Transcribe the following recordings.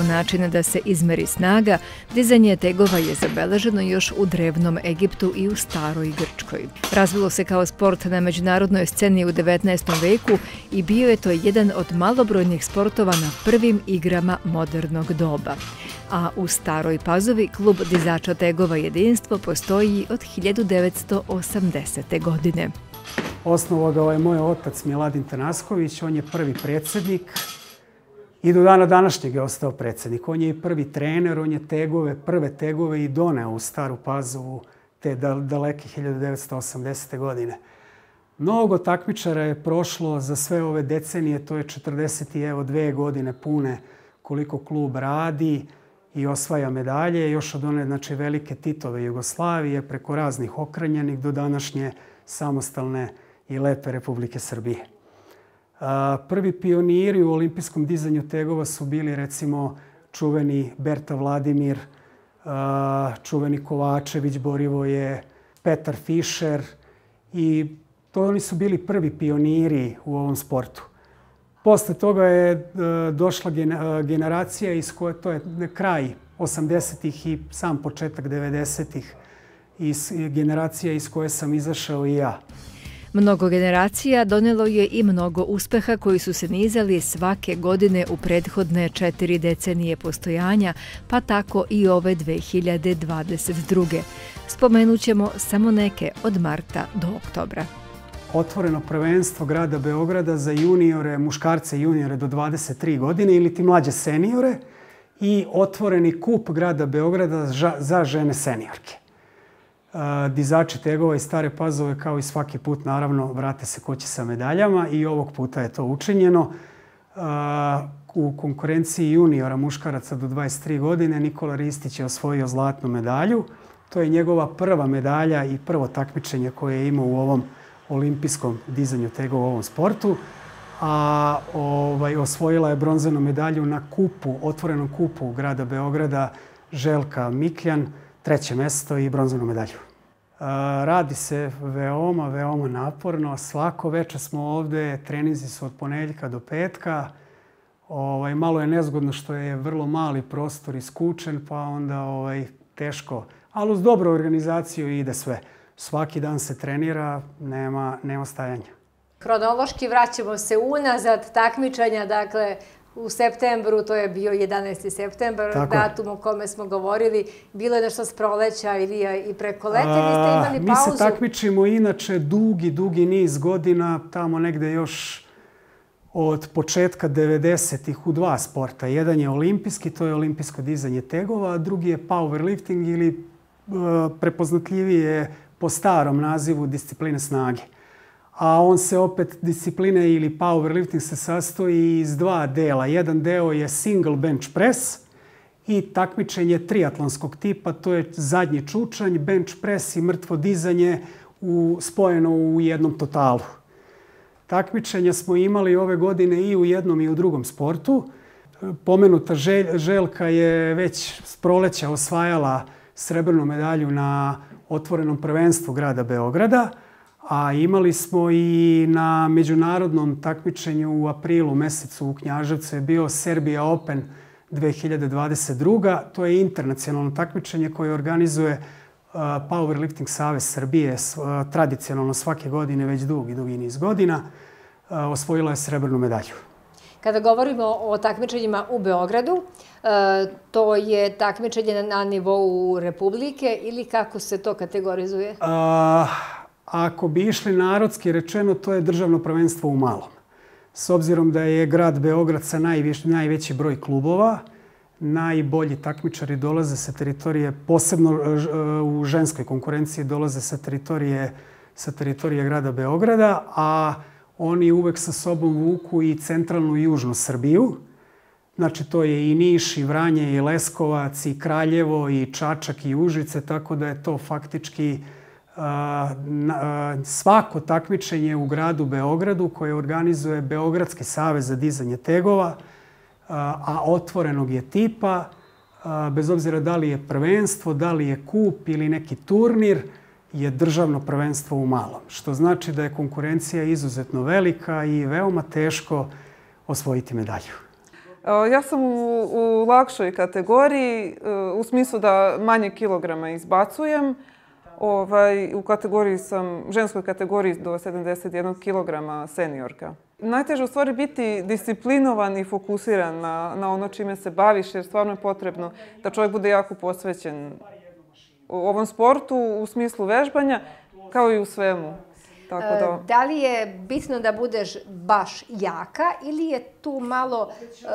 način da se izmeri snaga, dizanje tegova je zabeleženo još u drevnom Egiptu i u staroj Grčkoj. Razvilo se kao sport na međunarodnoj sceni u 19. veku i bio je to jedan od malobrojnih sportova na prvim igrama modernog doba. A u Staroj Pazovi klub dizača tegova Jedinstvo postoji od 1980. godine. Osnovao ga je moj otac Miladin Tanasković, on je prvi predsjednik i do dana današnjeg je ostao predsjednik. On je i prvi trener, on je prve tegove i doneo u Staru Pazovu te daleke 1980. godine. Mnogo takmičara je prošlo za sve ove decenije, to je 42 godine pune koliko klub radi i osvaja medalje, još od one velike Titove Jugoslavije preko raznih okranjenih do današnje samostalne i lepe Republike Srbije. Prvi pioniri u olimpijskom dizanju tegova su bili recimo čuveni Berta Vladimir, čuveni Kovačević, Borivoje, Petar Fišer i oni su bili prvi pioniri u ovom sportu. Posle toga je došla generacija iz koje, to je kraj 80-ih i sam početak 90-ih, generacija iz koje sam izašao i ja. Mnogo generacija donelo je i mnogo uspeha koji su se nizali svake godine u prethodne 4 decenije postojanja, pa tako i ove 2022. Spomenut ćemo samo neke od marta do oktobra. Otvoreno prvenstvo grada Beograda za juniore, muškarce juniore do 23 godine ili ti mlađe seniore i otvoreni kup grada Beograda za žene seniorke. Dizači tegova iz Stare Pazove kao i svaki put naravno vrate se kući sa medaljama i ovog puta je to učinjeno. U konkurenciji juniora muškaraca do 23 godine Nikola Ristić je osvojio zlatnu medalju. To je njegova prva medalja i prvo takmičenje koje je imao u ovom olimpijskom dizanju tegova u ovom sportu. A osvojila je bronzanu medalju na otvorenom kupu grada Beograda Željka Mikljan, 3. mjesto i bronzanu medalju. Radi se veoma naporno. Svako večer smo ovde, treninzi su od ponedjeljka do petka. Malo je nezgodno što je vrlo mali prostor i skučen, pa onda teško. Ali uz dobru organizaciju ide sve. Svaki dan se trenira, nema stajanja. Hronološki vraćamo se unazad takmičenja, dakle u septembru, to je bio 11. septembar, datum o kome smo govorili. Bilo je nešto s proleća ili i preko leta, vi ste imali pauzu? Mi se takmičimo inače dugi niz godina, tamo negde još od početka 90-ih u 2 sporta. Jedan je olimpijski, to je olimpijsko dizanje tegova, a drugi je powerlifting ili prepoznatljivije po starom nazivu discipline snage. A on se opet, discipline ili powerlifting se sastoji iz 2 dela. Jedan deo je single bench press i takmičenje triatlonskog tipa, to je zadnji čučanj, bench press i mrtvo dizanje spojeno u jednom totalu. Takmičenja smo imali ove godine i u jednom i u drugom sportu. Pomenuta Željka je već s proleća osvajala srebrnu medalju na otvorenom prvenstvu grada Beograda, a imali smo i na međunarodnom takmičenju u aprilu mesecu u Knjaževcu je bio Serbia Open 2022. To je internacionalno takmičenje koje organizuje Powerlifting Savez Srbije tradicionalno svake godine već dugi niz godina. Osvojila je srebrnu medalju. Kada govorimo o takmičenjima u Beogradu, to je takmičenje na nivou Republike ili kako se to kategorizuje? Ako bi išli narodski rečeno, to je državno prvenstvo u malom. S obzirom da je grad Beograd sa najveći broj klubova, najbolji takmičari dolaze sa teritorije, posebno u ženskoj konkurenciji dolaze sa teritorije grada Beograda, a oni uvek sa sobom vuku i centralnu i južnu Srbiju. Znači, to je i Niš, i Vranje, i Leskovac, i Kraljevo, i Čačak, i Užice, tako da je to faktički svako takmičenje u gradu Beogradu koje organizuje Beogradski savez za dizanje tegova, a otvorenog je tipa, bez obzira da li je prvenstvo, da li je kup ili neki turnir, je državno prvenstvo u malom. Što znači da je konkurencija izuzetno velika i veoma teško osvojiti medalju. Ja sam u lakšoj kategoriji, u smislu da manje kilograma izbacujem. U ženskoj kategoriji do 71 kilograma seniorka. Najteže u stvari biti disciplinovan i fokusiran na ono čime se baviš, jer stvarno je potrebno da čovjek bude jako posvećen u ovom sportu u smislu vežbanja, kao i u svemu. Da li je bitno da budeš baš jaka ili je tu malo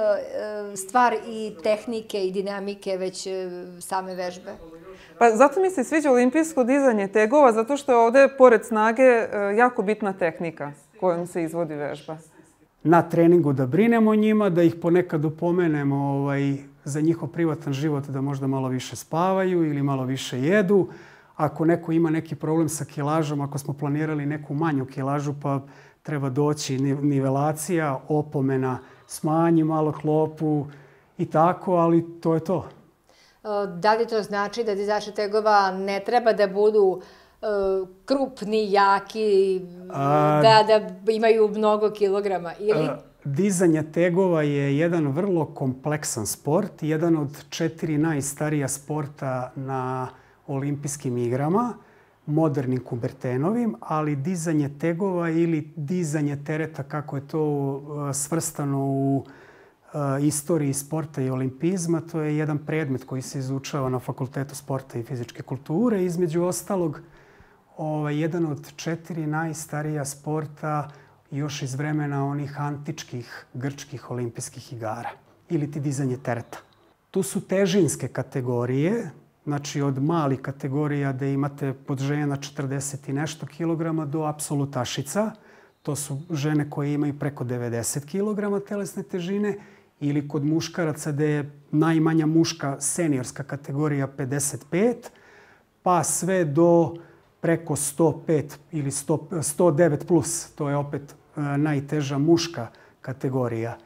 stvar i tehnike i dinamike već same vežbe? Pa zato mi se sviđa olimpijsko dizanje tegova, zato što je ovdje, pored snage, jako bitna tehnika kojom se izvodi vežba. Na treningu da brinemo o njima, da ih ponekad upomenemo za njihov privatan život, da možda malo više spavaju ili malo više jedu. Ako neko ima neki problem sa kilažom, ako smo planirali neku manju kilažu, pa treba doći nivelacija, opomena, smanji malo klopu i tako, ali to je to. Da li to znači da dizači tegova ne treba da budu krupni, jaki, da imaju mnogo kilograma? Dizanje tegova je jedan vrlo kompleksan sport, jedan od 4 najstarija sporta na olimpijskim igrama, modernim Kubertenovim, ali dizanje tegova ili dizanje tereta, kako je to svrstano u istoriji sporta i olimpizma, to je jedan predmet koji se izučava na Fakultetu sporta i fizičke kulture. Između ostalog, jedan od 4 najstarija sporta još iz vremena onih antičkih grčkih olimpijskih igara ili ti dizanje tereta. Tu su težinske kategorije, znači od malih kategorija da imate pod žena 40 i nešto kilograma do apsolutašica. To su žene koje imaju preko 90 kilograma telesne težine, ili kod muškaraca da je najmanja muška seniorska kategorija 55, pa sve do preko 105 ili 109 plus. To je opet najteža muška kategorija.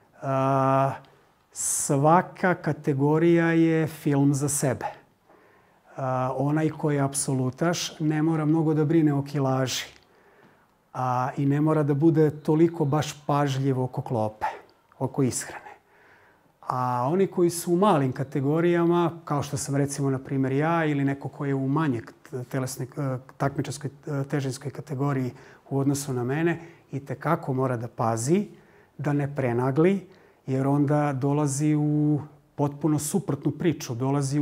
Svaka kategorija je film za sebe. Onaj koji je apsolutaš ne mora mnogo da brine o kilaži i ne mora da bude toliko baš pažljiv oko klope, oko ishrane. A oni koji su u malim kategorijama, kao što sam recimo na primjer ja ili neko koji je u manje takmičarskoj težinskoj kategoriji u odnosu na mene, itekako mora da pazi da ne prenagli, jer onda dolazi u potpuno suprotnu priču.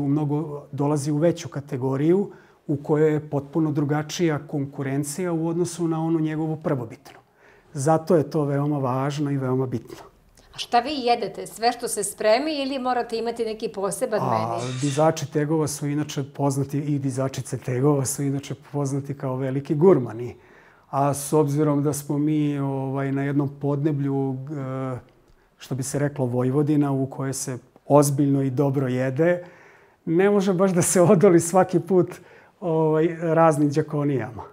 Dolazi u veću kategoriju u kojoj je potpuno drugačija konkurencija u odnosu na onu njegovu prvobitnu. Zato je to veoma važno i veoma bitno. A šta vi jedete? Sve što se spremi ili morate imati neki poseban meni? Dizači tegova su inače poznati i dizačice tegova su inače poznati kao veliki gurmani. A s obzirom da smo mi na jednom podneblju, što bi se reklo Vojvodina, u kojoj se ozbiljno i dobro jede, ne može baš da se odoli svaki put raznim đakonijama.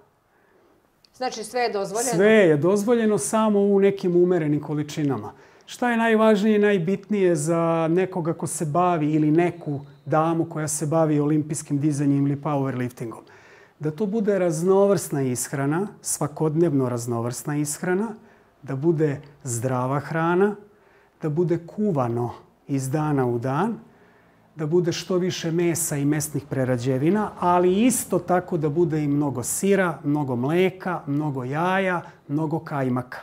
Znači sve je dozvoljeno? Sve je dozvoljeno, samo u nekim umerenim količinama. Šta je najvažnije i najbitnije za nekoga ko se bavi ili neku damu koja se bavi olimpijskim dizanjem ili powerliftingom? Da to bude raznovrsna ishrana, svakodnevno raznovrsna ishrana, da bude zdrava hrana, da bude kuvano iz dana u dan, da bude što više mesa i mesnih prerađevina, ali isto tako da bude i mnogo sira, mnogo mleka, mnogo jaja, mnogo kajmaka.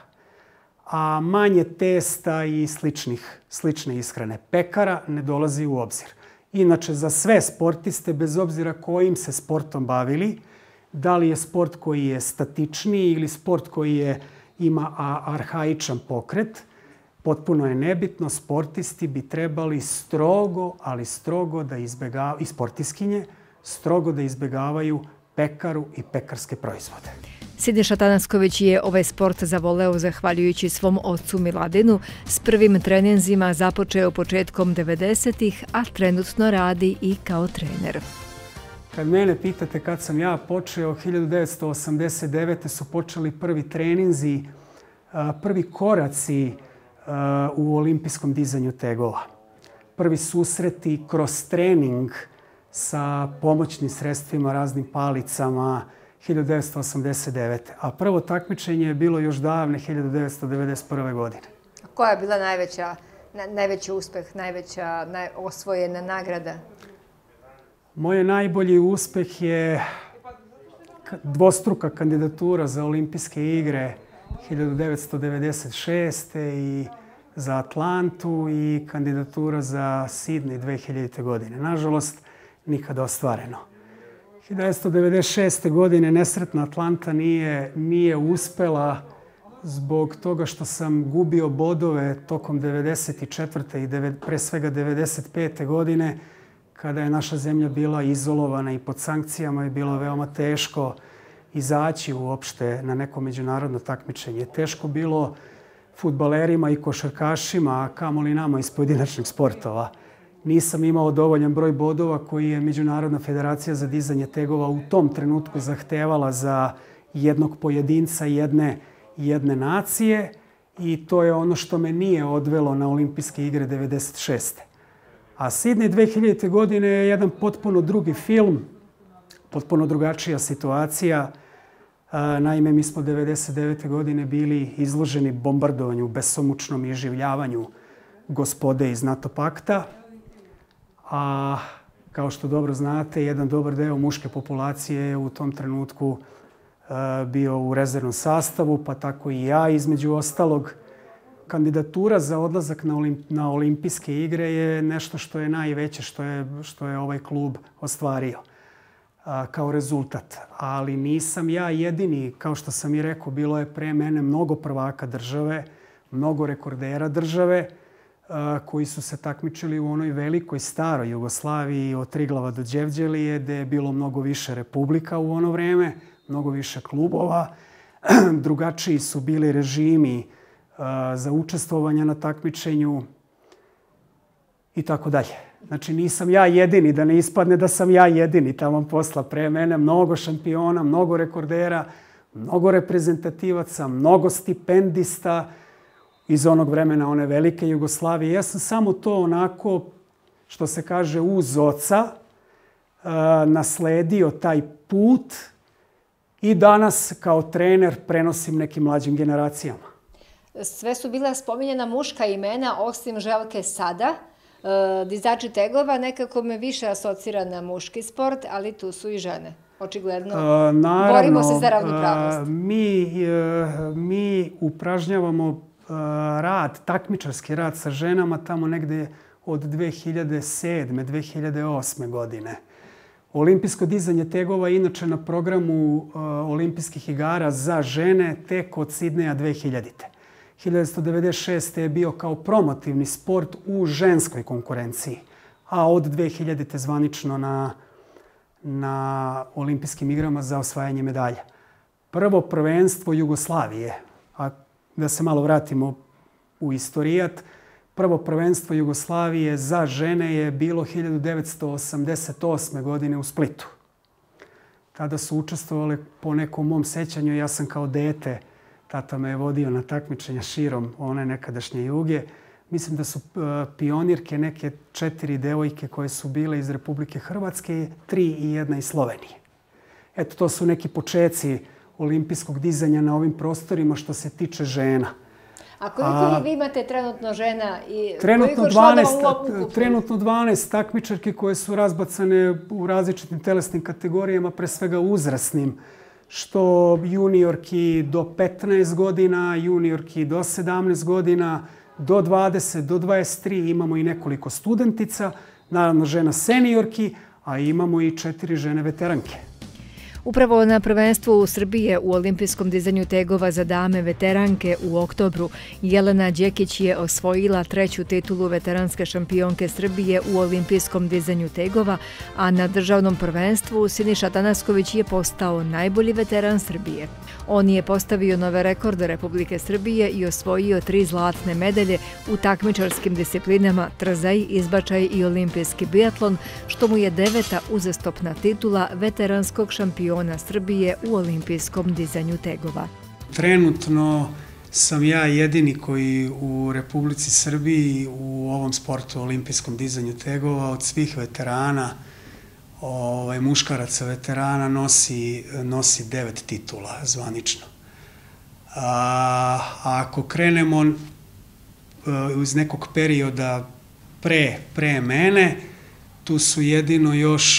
A manje testa i slične ishrane pekara ne dolazi u obzir. Inače, za sve sportiste, bez obzira kojim se sportom bavili, da li je sport koji je statičniji ili sport koji ima arhaičan pokret, potpuno je nebitno, sportisti bi trebali strogo, ali strogo da izbjegavaju, i sportiskinje, strogo da izbjegavaju pekaru i pekarske proizvode. Siniša Tanasković je ovaj sport zavoleo zahvaljujući svom ocu Miladinu. S prvim treninzima započeo početkom 90-ih, a trenutno radi i kao trener. Kad mene pitate kad sam ja počeo, 1989. su počeli prvi treninzi, prvi koraci u olimpijskom dizanju tegova. Prvi susreti kroz trening sa pomoćnim sredstvima, raznim palicama, 1989. A prvo takmičenje je bilo još davne 1991. godine. Koja je bila najveća najveći uspeh, najveća osvojena nagrada? Moj najbolji uspeh je dvostruka kandidatura za olimpijske igre 1996. i za Atlantu i kandidatura za Sidney 2000. godine. Nažalost, nikada ostvareno. 1996. godine nesretna Atlanta nije uspela zbog toga što sam gubio bodove tokom 1994. i pre svega 1995. godine, kada je naša zemlja bila izolovana i pod sankcijama je bilo veoma teško izaći uopšte na neko međunarodno takmičenje. Teško bilo fudbalerima i košarkašima, a kamoli nama iz pojedinačnih sportova. Nisam imao dovoljan broj bodova koji je Međunarodna federacija za dizanje tegova u tom trenutku zahtevala za jednog pojedinca jedne nacije i to je ono što me nije odvelo na olimpijske igre 1996. A Sidney 2000. godine je jedan potpuno drugi film, potpuno drugačija situacija. Naime, mi smo 1999. godine bili izloženi bombardovanju, besomučnom iživljavanju gospode iz NATO pakta. A kao što dobro znate, jedan dobar deo muške populacije je u tom trenutku bio u rezervnom sastavu, pa tako i ja između ostalog. Kandidatura za odlazak na olimpijske igre je nešto što je najveće što je ovaj klub ostvario kao rezultat. Ali nisam ja jedini, kao što sam i rekao, bilo je pre mene mnogo prvaka države, mnogo rekordera države koji su se takmičili u onoj velikoj staroj Jugoslaviji od Triglava do Đevđelije, gde je bilo mnogo više republika u ono vreme, mnogo više klubova. Drugačiji su bili režimi za učestvovanje na takmičenju i tako dalje. Znači nisam ja jedini, da ne ispadne da sam ja jedini tamo posla pre mene. Mnogo šampiona, mnogo rekordera, mnogo reprezentativaca, mnogo stipendista iz onog vremena, one velike Jugoslavije. Ja sam samo to onako, što se kaže, uz oca nasledio taj put i danas kao trener prenosim nekim mlađim generacijama. Sve su bila spominjena muška imena, osim Željke Sada. Dizači tegova nekako me više asocira na muški sport, ali tu su i žene. Očigledno, borimo se za ravnopravnost. Mi upražnjavamo rad, takmičarski rad sa ženama tamo negde od 2007. 2008. godine. Olimpijsko dizanje tegova je inače na programu olimpijskih igara za žene tek od Sidneja 2000. 1996. je bio kao promotivni sport u ženskoj konkurenciji, a od 2000. zvanično na olimpijskim igrama za osvajanje medalja. Prvo prvenstvo Jugoslavije, a da se malo vratimo u istorijat, prvo prvenstvo Jugoslavije za žene je bilo 1988. godine u Splitu. Tada su učestvovali, po nekom mom sećanju, ja sam kao dete, tata me je vodio na takmičenja širom one nekadašnje Juge. Mislim da su pionirke neke 4 devojke koje su bile iz Republike Hrvatske, 3 i 1 iz Slovenije. Eto, to su neki počeci olimpijskog dizanja na ovim prostorima što se tiče žena. A koliko vi imate trenutno žena i Trenutno 12 takmičarki koje su razbacane u različitim telesnim kategorijama, pre svega uzrasnim, što juniorki do 15 godina, juniorki do 17 godina, do 20, do 23. Imamo i nekoliko studentica, naravno žena seniorki, a imamo i 4 žene veteranke. Upravo na prvenstvu Srbije u olimpijskom dizanju tegova za dame veteranke u oktobru Jelena Đekić je osvojila 3. titulu veteranske šampionke Srbije u olimpijskom dizanju tegova, a na državnom prvenstvu Siniša Tanasković je postao najbolji veteran Srbije. On je postavio nove rekorde Republike Srbije i osvojio 3 zlatne medalje u takmičarskim disciplinama trzaj, izbačaj i olimpijski biatlon, što mu je 9. uzastopna titula veteranskog šampiona Srbije u olimpijskom dizanju tegova. Trenutno sam ja jedini koji u Republici Srbiji u ovom sportu, olimpijskom dizanju tegova, od svih veterana, muškaraca veterana, nosi 9 titula zvanično. Ako krenemo iz nekog perioda pre mene. Tu su jedino još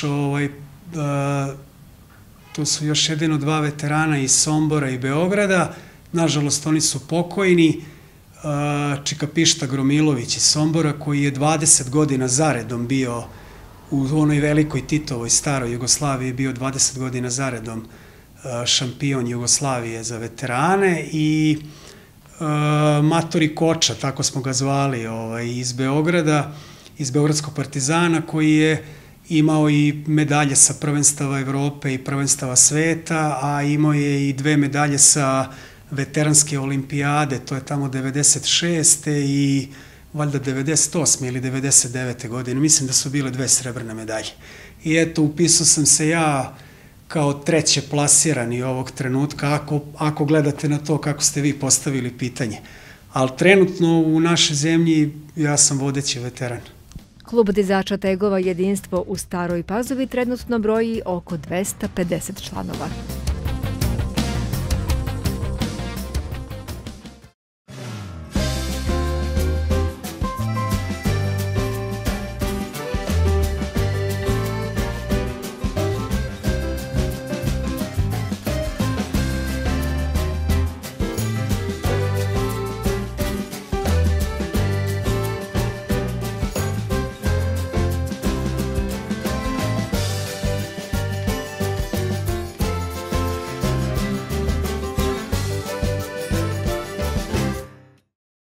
jedino 2 veterana iz Sombora i Beograda. Nažalost, oni su pokojni. Čika Pišta Gromilović iz Sombora, koji je 20 godina zaredom bio u onoj velikoj Titovoj staroj Jugoslaviji, bio 20 godina zaredom šampion Jugoslavije za veterane, i Matori Koča, tako smo ga zvali, iz Beograda, iz Beogradskog Partizana, koji je imao i medalje sa prvenstava Evrope i prvenstava sveta, a imao je i 2 medalje sa veteranske olimpijade, to je tamo 96. i valjda 98. ili 99. godine. Mislim da su bile 2 srebrne medalje. I eto, upisao sam se ja kao 3. plasirani ovog trenutka, ako gledate na to kako ste vi postavili pitanje. Ali trenutno u našoj zemlji ja sam vodeći veteran. Klub dizača tegova Jedinstvo u Staroj Pazovi trenutno broji oko 250 članova.